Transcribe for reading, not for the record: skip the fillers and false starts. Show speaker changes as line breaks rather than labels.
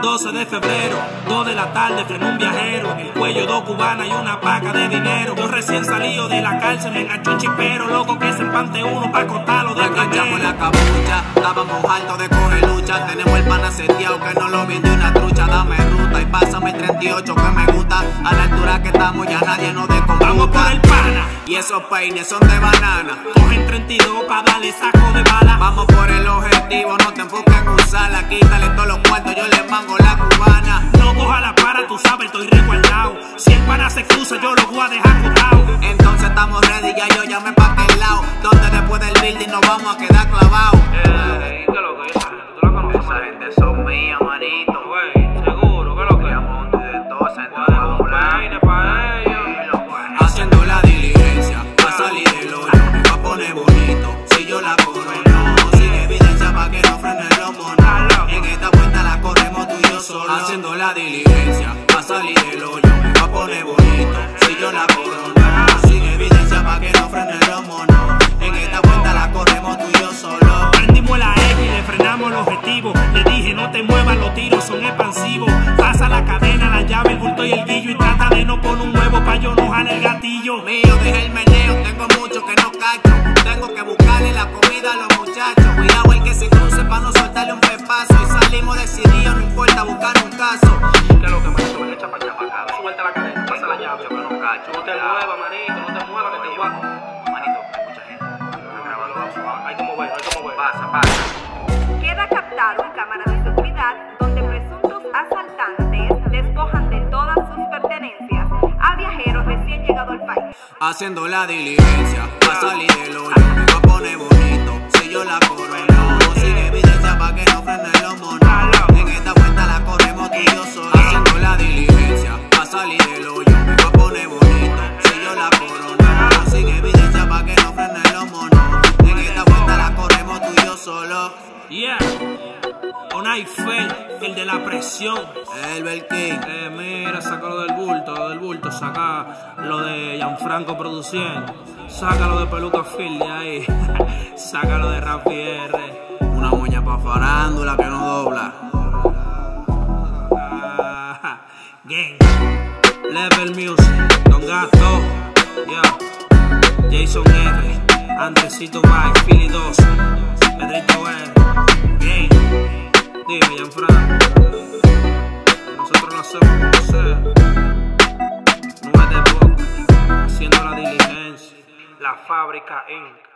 12 de febrero, 2 de la tarde, freno un viajero. En el cuello 2 cubanas y una paca de dinero. Yo recién salido de la cárcel, me enganchó un chipero. Loco que se empante uno pa' cortarlo de
enganchamos la capucha, estábamos altos de coger lucha. Tenemos el pana seteado que no lo vende una trucha. Dame ruta y pásame el 38 que me gusta. A la altura que estamos ya nadie nos descomputa.
Vamos por el pana
y esos peines son de banana.
Cogen 32 pa' darle saco de bala.
Vamos por el objetivo, no te enfoques en usarla. Quítale todos los cuartos, yo le mango la cubana.
No coja la para, tú sabes, estoy resguardado. Si el pana se cruza, yo lo voy a dejar cortado.
Entonces estamos ready, ya yo llamé pa' aquel lado. Donde después del building nos vamos a quedar clavados.
¿Qué lo que es esa gente? ¿Tú la conoces?
Esa gente son mías, manito.
Güey, seguro, ¿qué lo que es?
Monte de todo, sentado
pa' ellos.
Haciendo la diligencia, pa' salir del hoyo, me va a poner bonito, si yo la corono. Sin evidencia pa' que no frenen los monos. En esta vuelta la corremos tú y yo solo. Haciendo la diligencia, pa' salir del hoyo, me va a poner bonito, si yo la corono. Sin evidencia pa' que no frenen los monos. En esta vuelta la corremos tú y yo solo.
Prendimos la X y le frenamos el objetivo. Le dije no te muevas, los tiros son expansivos. Pasa la cadena, la llave, el bulto y el guillo. Y trata de no poner un huevo pa' yo no jalar el gatillo.
Mío, deja el meneo, tengo mucho que no cacho. Tengo que buscarle la comida a los muchachos. Cuidado el que se cruce pa' no soltarle un pepazo. Y salimos decididos, no importa buscar un caso.
¿Qué es lo que manito? Ven, echa para acá. Suelta la cadena, pasa la llave.
Yo no cacho.
No te muevas, manito, no te muevas que te voy a...
Manito, hay mucha gente.
Hay que mover, hay que mover.
Pasa.
Queda captado en cámara de seguridad donde presuntos asaltantes despojan de todas sus pertenencias a viajeros recién llegados al país.
Haciendo la diligencia, pa' salir del hoyo, me va a poner bonito, si yo la corono. Sin evidencia pa' que no frenen los monos. En esta vuelta la corremos tú y yo solo. Haciendo la diligencia, pa' salir del hoyo, me va a poner bonito, si yo la corono. Sin evidencia pa' que no frenen los monos. En esta vuelta la corremos tú y yo solo.
Yeah, Onayfel, el de la presión.
El Belkin.
Mira, sácalo del bulto, saca lo de Gianfranco produciendo. Sácalo de Peluca Phil de ahí. Sácalo de Rafi R.
Una moña pa' farándula que no dobla.
Gang, Level Music, Don Gato, yeah. Jason R, Antecito Mike, Philly 2, Pedrito R, Gang, dime Gianfranco, nosotros lo hacemos como sea, no es de boca, haciendo la diligencia, La Fábrica Inc.